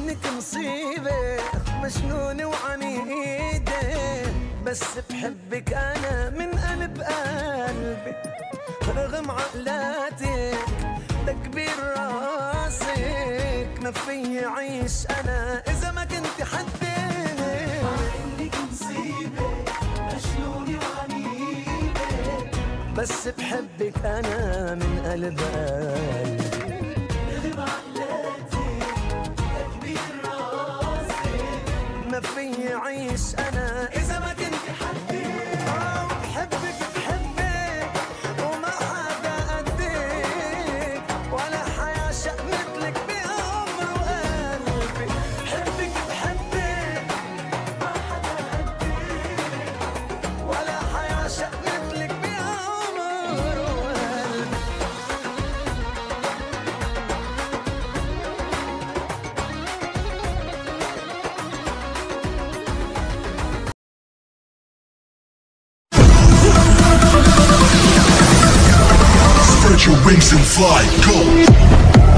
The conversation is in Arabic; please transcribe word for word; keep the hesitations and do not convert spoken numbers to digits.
انك مصيبة مجنونة وعنيدة، بس بحبك انا من قلب قلبي، رغم عقلاتك تكبير راسك، ما في عيش انا اذا ما كنت حدي. مع انك مصيبة مجنونة وعنيدة، بس بحبك انا من قلب قلبي، ما في عيش انا اذا ما كنت حدي. اه بحبك بحبك وما حدا قدك، ولا حيعشق مثلك بعمر وقلبي. بحبك بحبك ما حدا قدك، ولا حيعشق مثلك بعمر وقلبي. Spread your wings and fly, go!